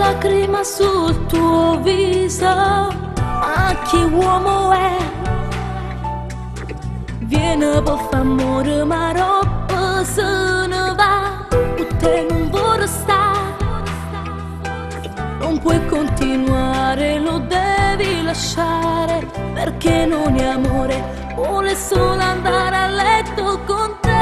lacrima sul tuo viso, ma che uomo è? Viene per far amore ma roba se ne va, te non vuoi stare, non puoi continuare, lo devi lasciare, perché non è amore, vuole solo andare a letto con te.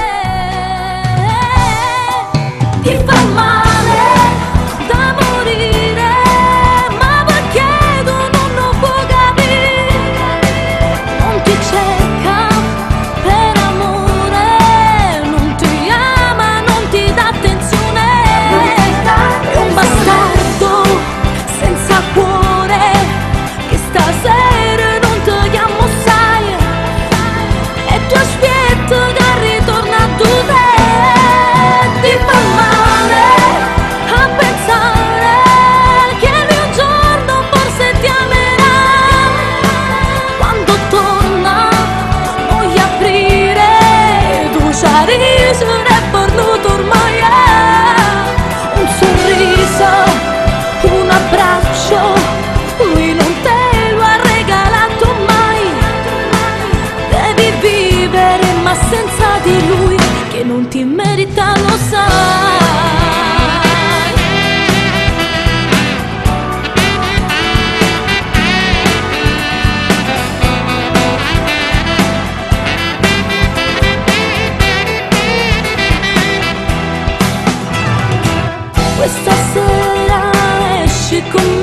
Ti fa male da morire, ma perché tu non lo puoi capire? Non ti cerca per amore, non ti ama, non ti dà attenzione. È un bastardo senza cuore che stasera non ti chiamo, sai, e ti aspetto che ritorna a tu te. Ti fa male a pensare che lui un giorno forse ti amerà, quando torna vuoi aprire, tu c'hai riso e perduto ormai è un sorriso, un abbraccio, lui non te lo ha regalato mai, devi vivere ma senza di lui, che non ti merita, lo sai. Questa sera esci con me,